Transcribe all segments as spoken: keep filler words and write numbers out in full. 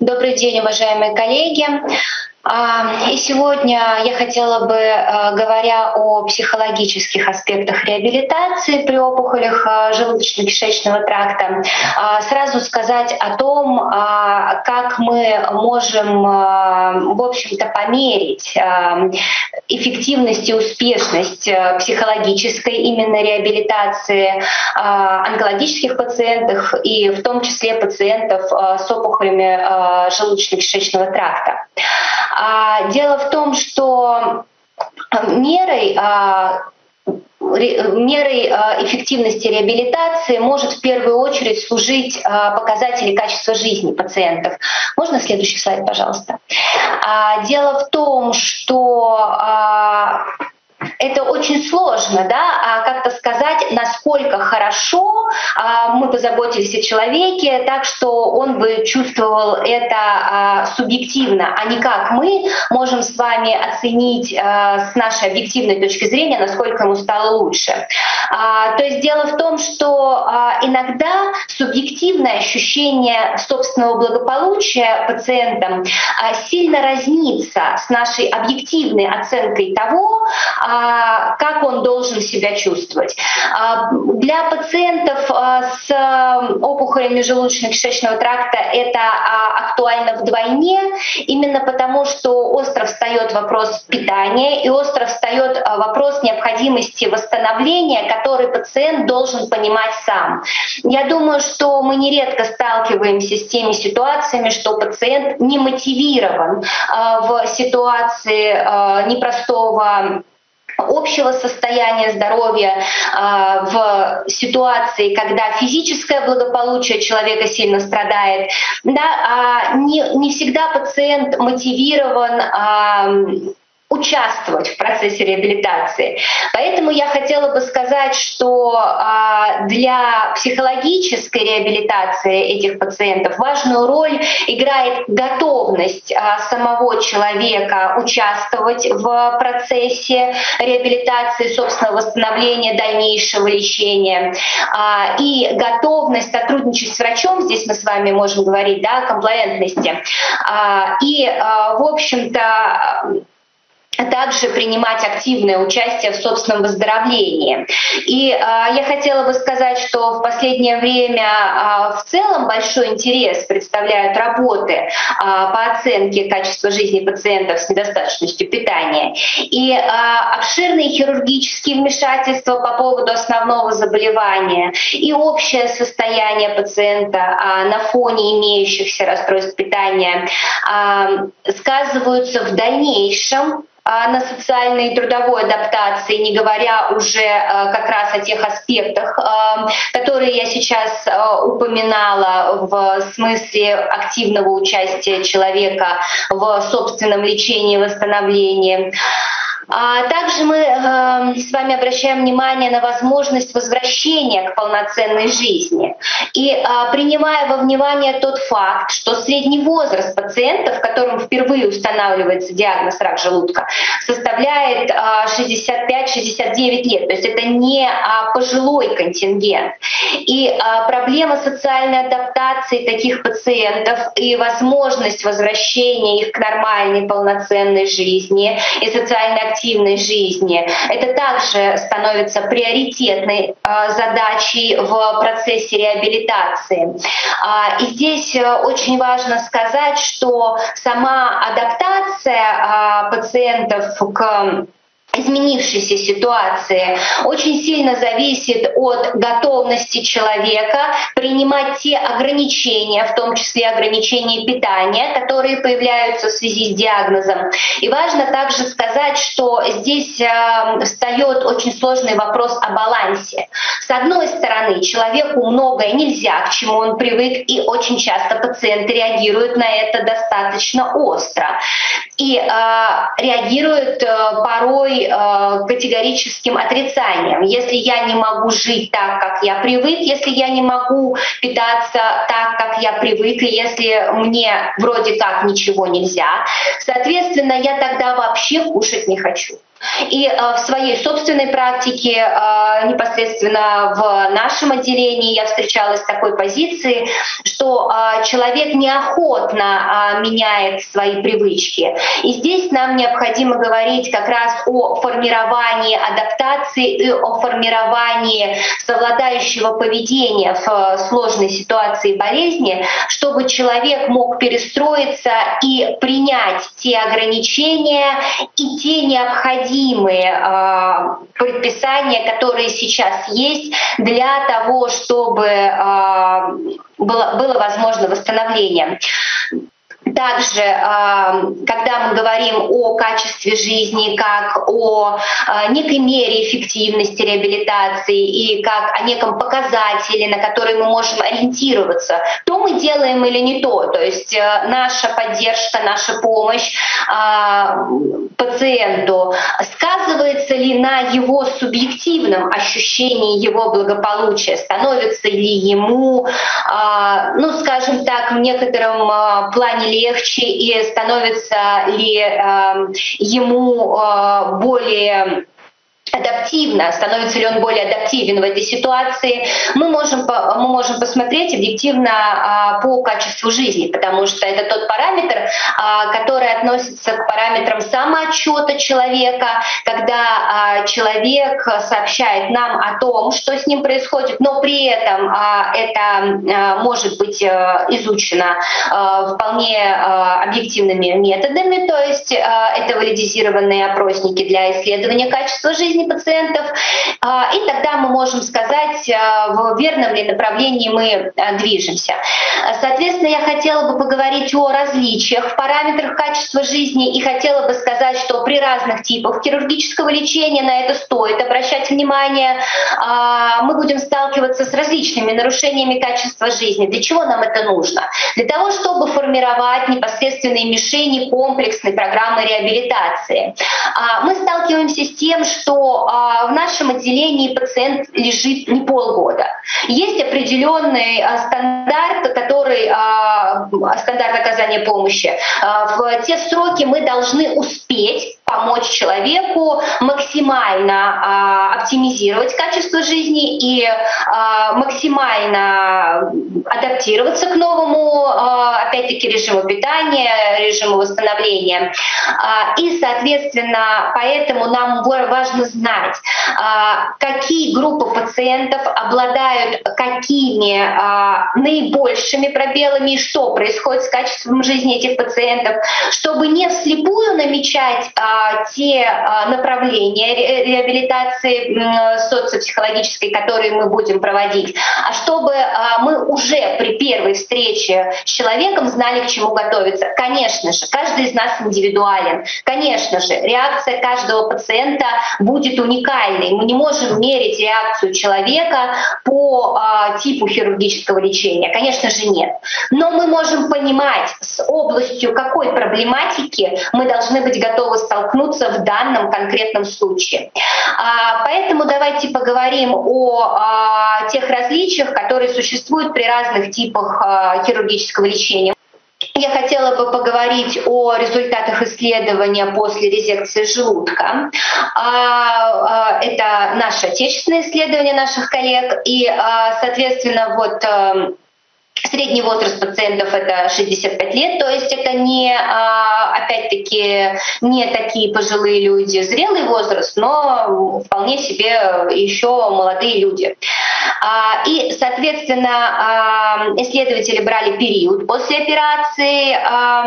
Добрый день, уважаемые коллеги. И сегодня я хотела бы, говоря о психологических аспектах реабилитации при опухолях желудочно-кишечного тракта, сразу сказать о том, как мы можем, в общем-то, померить эффективность и успешность психологической именно реабилитации онкологических пациентов и в том числе пациентов с опухолями желудочно-кишечного тракта. Дело в том, что мерой, мерой эффективности реабилитации может в первую очередь служить показатели качества жизни пациентов. Можно следующий слайд, пожалуйста? Дело в том, что это очень сложно, да, как-то сказать, насколько хорошо мы позаботились о человеке, так что он бы чувствовал это субъективно, а не как мы можем с вами оценить с нашей объективной точки зрения, насколько ему стало лучше. То есть дело в том, что иногда субъективное ощущение собственного благополучия пациентам сильно разнится с нашей объективной оценкой того, как он должен себя чувствовать. Для пациентов с опухолями желудочно-кишечного тракта это актуально вдвойне, именно потому что остро встает вопрос питания и остро встает вопрос необходимости восстановления, который пациент должен понимать сам. Я думаю, что мы нередко сталкиваемся с теми ситуациями, что пациент не мотивирован в ситуации непростого общего состояния здоровья, в ситуации, когда физическое благополучие человека сильно страдает. Да, не, не всегда пациент мотивирован участвовать в процессе реабилитации. Поэтому я хотела бы сказать, что для психологической реабилитации этих пациентов важную роль играет готовность самого человека участвовать в процессе реабилитации, собственного восстановления, дальнейшего лечения. И готовность сотрудничать с врачом, здесь мы с вами можем говорить, да, о комплаентности. И, в общем-то, также принимать активное участие в собственном выздоровлении. И э, я хотела бы сказать, что в последнее время э, в целом большой интерес представляют работы э, по оценке качества жизни пациентов с недостаточностью питания. И э, обширные хирургические вмешательства по поводу основного заболевания и общее состояние пациента э, на фоне имеющихся расстройств питания э, сказываются в дальнейшем на социальной и трудовой адаптации, не говоря уже как раз о тех аспектах, которые я сейчас упоминала в смысле активного участия человека в собственном лечении и восстановлении. Также мы с вами обращаем внимание на возможность возвращения к полноценной жизни. И принимая во внимание тот факт, что средний возраст пациентов, которым впервые устанавливается диагноз рак желудка, составляет шестьдесят пять — шестьдесят девять лет, то есть это не пожилой контингент. И проблема социальной адаптации таких пациентов и возможность возвращения их к нормальной полноценной жизни и социальной активной жизни, это также становится приоритетной э, задачей в процессе реабилитации. Э, и здесь очень важно сказать, что сама адаптация э, пациентов к изменившейся ситуации очень сильно зависит от готовности человека принимать те ограничения, в том числе ограничения питания, которые появляются в связи с диагнозом. И важно также сказать, что здесь э, встает очень сложный вопрос о балансе. С одной стороны, человеку многое нельзя, к чему он привык, и очень часто пациенты реагируют на это достаточно остро. И э, реагируют э, порой категорическим отрицанием. Если я не могу жить так, как я привык, если я не могу питаться так, как я привык, и если мне вроде как ничего нельзя, соответственно, я тогда вообще кушать не хочу. И в своей собственной практике, непосредственно в нашем отделении, я встречалась с такой позицией, что человек неохотно меняет свои привычки. И здесь нам необходимо говорить как раз о формировании адаптации и о формировании совладающего поведения в сложной ситуации болезни, чтобы человек мог перестроиться и принять те ограничения и те необходимые э, предписания, которые сейчас есть для того, чтобы э, было, было возможно восстановление. Также, когда мы говорим о качестве жизни, как о некой мере эффективности реабилитации и как о неком показателе, на который мы можем ориентироваться, то мы делаем или не то. То есть наша поддержка, наша помощь пациенту сказывается ли на его субъективном ощущении его благополучия, становится ли ему, ну, скажем так, в некотором плане легче и становится ли э, ему э, более адаптивно, становится ли он более адаптивен в этой ситуации, мы можем, мы можем посмотреть объективно а, по качеству жизни, потому что это тот параметр, а, который относится к параметрам самоотчета человека, когда а, человек сообщает нам о том, что с ним происходит, но при этом а, это а, может быть а, изучено а, вполне а, объективными методами, то есть а, это валидизированные опросники для исследования качества жизни пациентов, и тогда мы можем сказать, в верном ли направлении мы движемся. Соответственно, я хотела бы поговорить о различиях в параметрах качества жизни и хотела бы сказать, что при разных типах хирургического лечения на это стоит обращать внимание. Мы будем сталкиваться с различными нарушениями качества жизни. Для чего нам это нужно? Для того, чтобы формировать непосредственные мишени комплексной программы реабилитации. Мы сталкиваемся с тем, что в нашем отделении пациент лежит не полгода. Есть определенный стандарт, который стандарт оказания помощи. В те сроки мы должны успеть помочь человеку максимально оптимизировать качество жизни и максимально адаптироваться к новому, опять-таки, режиму питания, режиму восстановления. И, соответственно, поэтому нам важно знать, какие группы пациентов обладают какими наибольшими пробелами и что происходит с качеством жизни этих пациентов, чтобы не вслепую намечать те направления реабилитации социопсихологической, которые мы будем проводить, а чтобы мы уже при первой встрече с человеком знали, к чему готовиться. Конечно же, каждый из нас индивидуален. Конечно же, реакция каждого пациента будет уникальной. Мы не можем мерить реакцию человека по э, типу хирургического лечения. Конечно же, нет. Но мы можем понимать, с областью какой проблематики мы должны быть готовы столкнуться в данном конкретном случае. А, поэтому давайте поговорим о а, тех различиях, которые существуют при разных типах а, хирургического лечения. Я хотела бы поговорить о результатах исследования после резекции желудка. Это наше отечественное исследование наших коллег. И, соответственно, вот средний возраст пациентов — это шестьдесят пять лет, то есть это не, опять-таки, не такие пожилые люди, зрелый возраст, но вполне себе еще молодые люди. И, соответственно, исследователи брали период после операции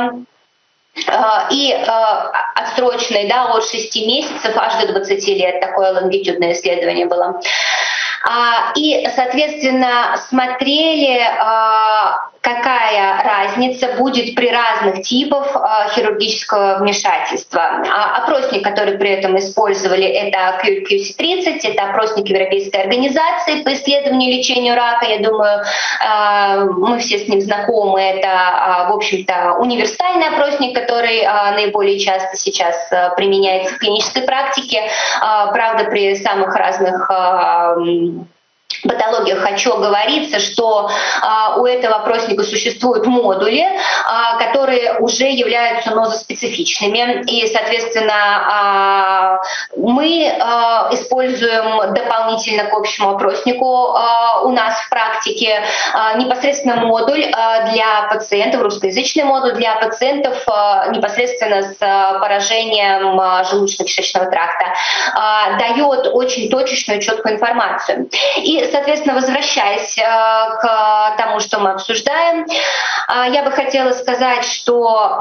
и отсрочный, да, от шести месяцев аж до двадцати лет. Такое лонгитюдное исследование было. И, соответственно, смотрели, какая разница будет при разных типах хирургического вмешательства. Опросник, который при этом использовали, это кью си тридцать, это опросник Европейской организации по исследованию и лечению рака. Я думаю, мы все с ним знакомы. Это, в общем-то, универсальный опросник, который наиболее часто сейчас применяется в клинической практике. Правда, при самых разных патологиях хочу оговориться, что а, у этого опросника существуют модули, а, которые уже являются нозоспецифичными, и, соответственно, а, мы а, используем дополнительно к общему опроснику а, у нас в практике а, непосредственно модуль а, для пациентов, русскоязычный модуль для пациентов а, непосредственно с а, поражением а, желудочно-кишечного тракта, а, дает очень точечную, четкую информацию. И соответственно, возвращаясь э, к тому, что мы обсуждаем, э, я бы хотела сказать, что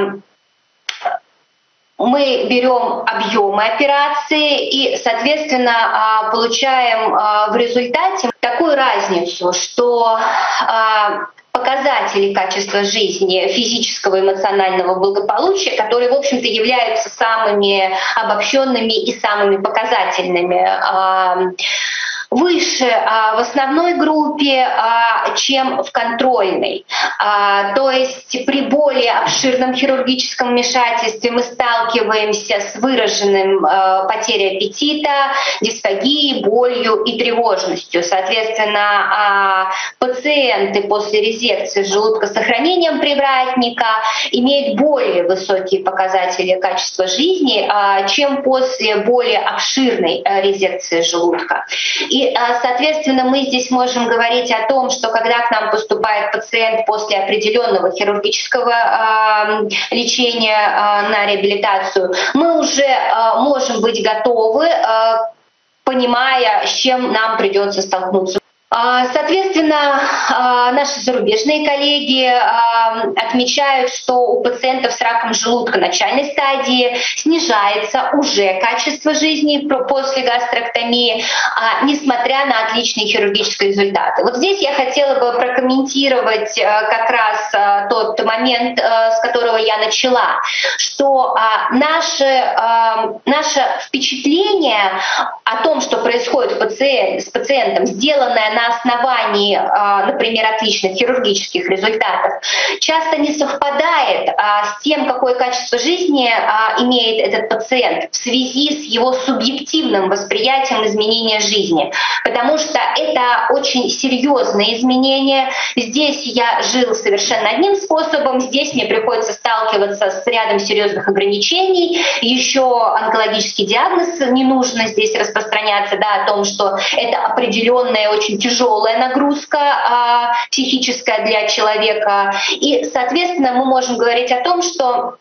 э, мы берем объемы операции и, соответственно, э, получаем э, в результате такую разницу, что э, показатели качества жизни, физического и эмоционального благополучия, которые, в общем-то, являются самыми обобщенными и самыми показательными, э, выше а, в основной группе, а, чем в контрольной. А, то есть при более обширном хирургическом вмешательстве мы сталкиваемся с выраженным а, потерей аппетита, дисфагией, болью и тревожностью. Соответственно, а, пациенты после резекции желудка с сохранением привратника имеют более высокие показатели качества жизни, а, чем после более обширной а, резекции желудка. И И, соответственно, мы здесь можем говорить о том, что когда к нам поступает пациент после определенного хирургического э, лечения э, на реабилитацию, мы уже э, можем быть готовы, э, понимая, с чем нам придется столкнуться. Соответственно, наши зарубежные коллеги отмечают, что у пациентов с раком желудка начальной стадии снижается уже качество жизни после гастроктомии, несмотря на отличные хирургические результаты. Вот здесь я хотела бы прокомментировать как раз тот момент, с которого я начала, что наше, наше впечатление о том, что происходит с пациентом, сделанное на на основании, например, отличных хирургических результатов, часто не совпадает с тем, какое качество жизни имеет этот пациент в связи с его субъективным восприятием изменения жизни. Потому что это очень серьезные изменения. Здесь я жил совершенно одним способом, здесь мне приходится сталкиваться с рядом серьезных ограничений. Еще онкологический диагноз не нужно здесь распространяться, да, о том, что это определенная очень тяжелая нагрузка а, психическая для человека. И, соответственно, мы можем говорить о том, что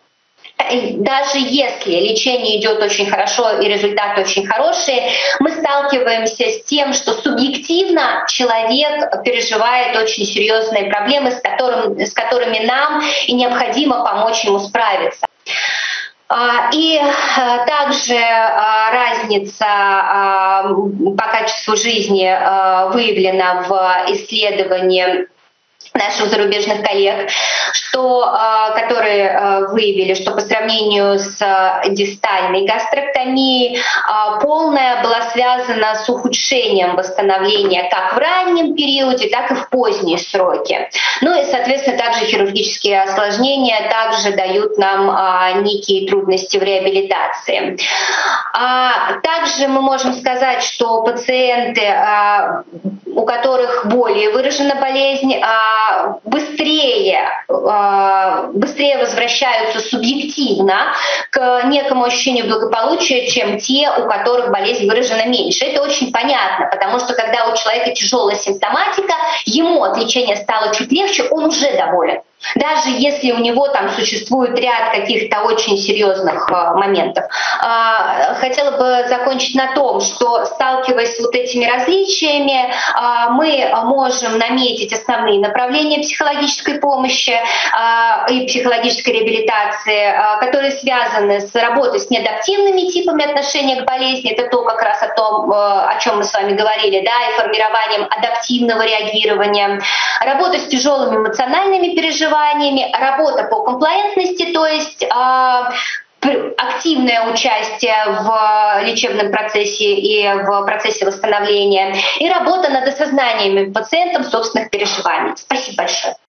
даже если лечение идет очень хорошо и результаты очень хорошие, мы сталкиваемся с тем, что субъективно человек переживает очень серьезные проблемы, с, которым, с которыми нам и необходимо помочь ему справиться. И также разница по качеству жизни выявлена в исследовании наших зарубежных коллег, что, которые выявили, что по сравнению с дистальной гастроктомией полная была связана с ухудшением восстановления как в раннем периоде, так и в поздние сроки. Ну и, соответственно, также хирургические осложнения также дают нам некие трудности в реабилитации. Также мы можем сказать, что пациенты, у которых более выражена болезнь, быстрее, быстрее возвращаются субъективно к некому ощущению благополучия, чем те, у которых болезнь выражена меньше. Это очень понятно, потому что когда у человека тяжелая симптоматика, ему от лечения стало чуть легче, он уже доволен. Даже если у него там существует ряд каких-то очень серьезных э, моментов. Э, хотела бы закончить на том, что, сталкиваясь с вот этими различиями, э, мы можем наметить основные направления психологической помощи э, и психологической реабилитации, э, которые связаны с работой с неадаптивными типами отношения к болезни. Это то как раз о том, э, о чем мы с вами говорили, да, и формированием адаптивного реагирования, работа с тяжелыми эмоциональными переживаниями, работа по комплаентности, то есть э, активное участие в лечебном процессе и в процессе восстановления, и работа над осознанием пациентом собственных переживаний. Спасибо большое.